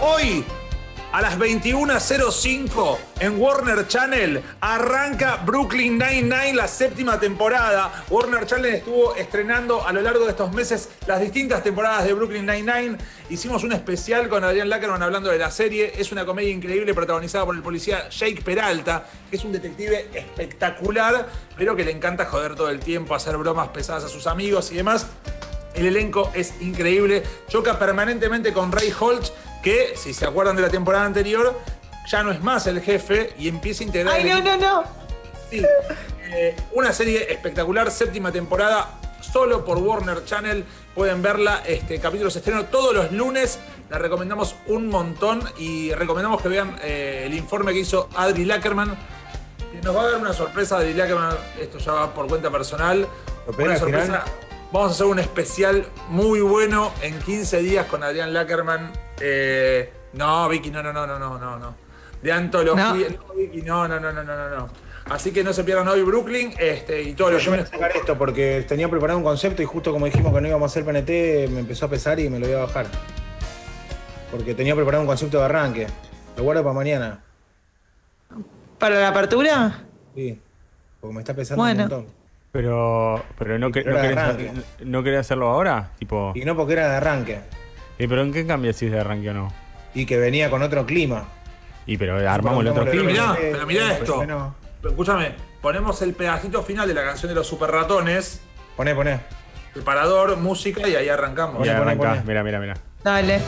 Hoy, a las 21:05 en Warner Channel, arranca Brooklyn Nine-Nine, la 7ª temporada. Warner Channel estuvo estrenando a lo largo de estos meses las distintas temporadas de Brooklyn Nine-Nine. Hicimos un especial con Adrián Lackerman hablando de la serie. Es una comedia increíble protagonizada por el policía Jake Peralta, que es un detective espectacular, pero que le encanta joder todo el tiempo, hacer bromas pesadas a sus amigos y demás. El elenco es increíble. Choca permanentemente con Ray Holtz, que, si se acuerdan de la temporada anterior, ya no es más el jefe y empieza a integrar... ¡Ay, no! Sí, una serie espectacular, 7ª temporada, solo por Warner Channel. Pueden verla, capítulo se estrena todos los lunes. La recomendamos un montón y recomendamos que vean el informe que hizo Adri Lackerman. Nos va a dar una sorpresa Adri Lackerman, esto ya va por cuenta personal. Una sorpresa. Vamos a hacer un especial muy bueno en 15 días con Adrián Lackerman. No, Vicky, no. De antología. No, Vicky, no. Así que no se pierdan hoy Brooklyn y todos los... Yo me voy a sacar esto porque tenía preparado un concepto y justo como dijimos que no íbamos a hacer PNT, me empezó a pesar y me lo voy a bajar. Porque tenía preparado un concepto de arranque. Lo guardo para mañana. ¿Para la apertura? Sí, porque me está pesando un montón. Pero no querés hacerlo ahora, tipo. Y no, porque era de arranque. Pero ¿en qué cambia si es de arranque o no? Y que venía con otro clima. Pero armamos el otro clima. Pero mirá esto. Escúchame, ponemos el pedacito final de la canción de los Super Ratones. Poné. Preparador, música y ahí arrancamos. Y arrancás, mirá. Dale.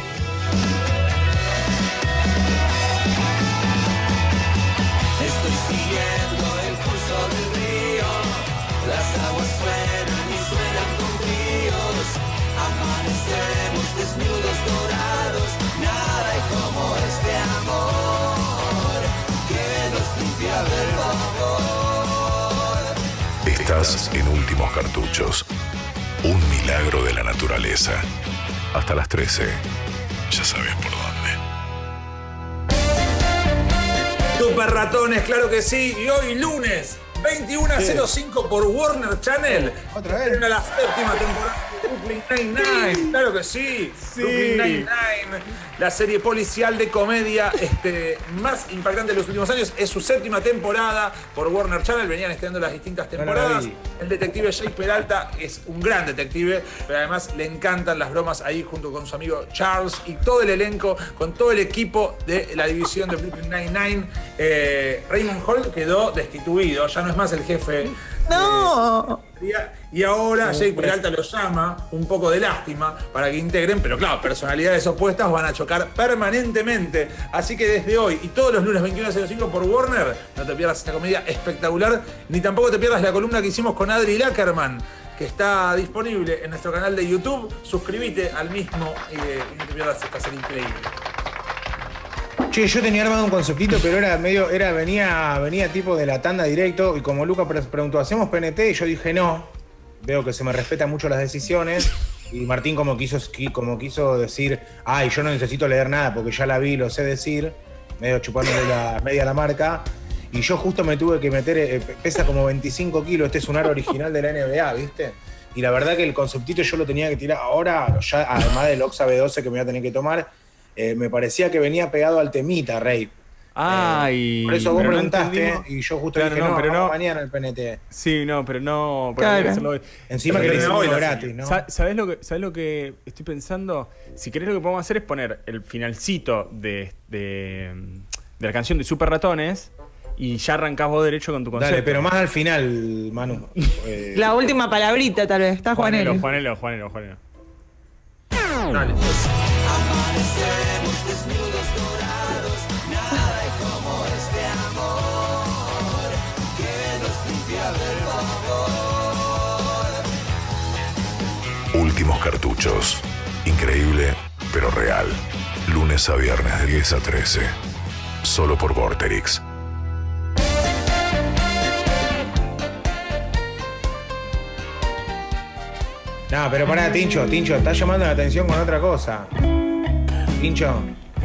Estás en Últimos Cartuchos. Un milagro de la naturaleza. Hasta las 13. Ya sabes por dónde. Super Ratones, claro que sí. Y hoy lunes, 21:05 por Warner Channel. ¿Otra vez? En la 7ª temporada de Brooklyn Nine-Nine. Claro que sí. Brooklyn Nine-Nine, la serie policial de comedia más impactante de los últimos años. Es su 7ª temporada por Warner Channel. Venían estrenando las distintas temporadas. El detective Jake Peralta es un gran detective, pero además le encantan las bromas ahí junto con su amigo Charles y todo el elenco, con todo el equipo de la división de Brooklyn Nine-Nine. Raymond Holt quedó destituido, ya no es más el jefe. ¡No! Y ahora Jake Peralta lo llama, un poco de lástima, para que integren, pero claro, personalidades opuestas van a chocar permanentemente. Así que desde hoy y todos los lunes 21:05 por Warner, no te pierdas esta comedia espectacular, ni tampoco te pierdas la columna que hicimos con Adri Lackerman, que está disponible en nuestro canal de YouTube. Suscríbete al mismo y no te pierdas esta serie increíble. Che, yo tenía armado un conceptito, pero venía tipo de la tanda directo, y como Luca preguntó, ¿hacemos PNT? Y yo dije no. Veo que se me respetan mucho las decisiones. Y Martín como quiso decir, ay, yo no necesito leer nada porque ya la vi, lo sé decir, medio chupándole la media a la marca. Y yo justo me tuve que meter, pesa como 25 kilos, este es un aro original de la NBA, ¿viste? Y la verdad que el conceptito yo lo tenía que tirar ahora, ya además del Oxa B12 que me voy a tener que tomar. Me parecía que venía pegado al temita, Rey. Por eso vos preguntaste y yo justo dije, no, mañana el PNT. Sí, pero no... Claro. Encima que le hicimos gratis, ¿no? ¿Sabés lo que estoy pensando? Si querés, lo que podemos hacer es poner el finalcito de la canción de Super Ratones y ya arrancás vos derecho con tu concepto. Dale, pero más al final, Manu. La última palabrita, tal vez. Está Juanelo. Juanelo. Dale. Amanecemos desnudos dorados, nada hay como este amor que nos limpia del vapor. Últimos Cartuchos. Increíble, pero real. Lunes a viernes de 10 a 13. Solo por Vorterix. No, pero pará, Tincho, estás llamando la atención con otra cosa. Tincho,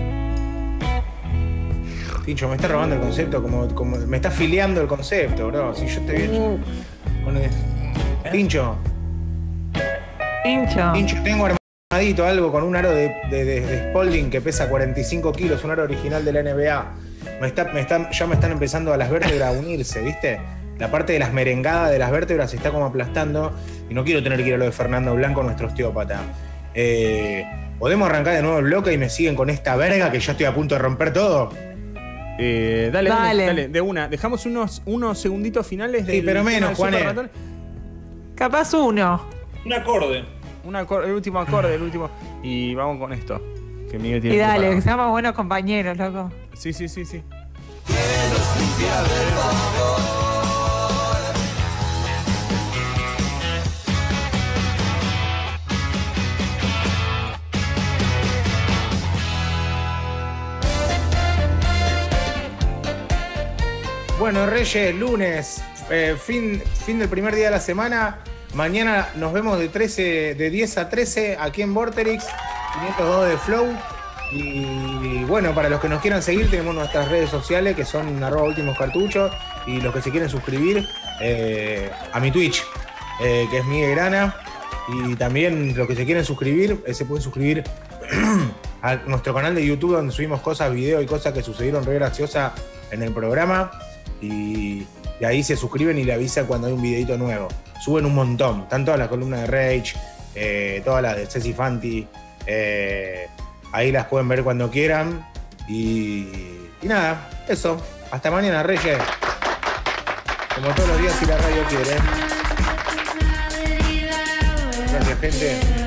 me está robando el concepto, como me está filiando el concepto, bro. Si yo te había hecho. Tincho, tengo algo con un aro de Spalding que pesa 45 kilos, un aro original de la NBA. Ya me están empezando a las vértebras a unirse, ¿viste? La parte de las merengadas de las vértebras se está como aplastando y no quiero tener que ir a lo de Fernando Blanco, nuestro osteópata. ¿Podemos arrancar de nuevo el bloque y me siguen con esta verga que yo estoy a punto de romper todo? Dale, de una. Dejamos unos segunditos finales de. Sí, pero menos, Juanes. Capaz uno. Un acorde. El último acorde, el último. Y vamos con esto. Que Miguel tiene Y dale, preparado. que seamos buenos compañeros, loco. Sí. Bueno, Reyes, lunes, fin del primer día de la semana. Mañana nos vemos de 10 a 13 aquí en Vorterix, 502 de Flow. Y bueno, para los que nos quieran seguir, tenemos nuestras redes sociales que son @ultimoscartuchos. Y los que se quieren suscribir a mi Twitch, que es Miguel Grana. Y también los que se quieren suscribir, se pueden suscribir a nuestro canal de YouTube, donde subimos cosas, videos y cosas que sucedieron re graciosas en el programa. Y ahí se suscriben y le avisa cuando hay un videito nuevo. Suben un montón, están todas las columnas de Rage, todas las de Ceci Fanti. Ahí las pueden ver cuando quieran. Y nada, eso. Hasta mañana, Reyes. Como todos los días, si la radio quiere. Gracias, gente.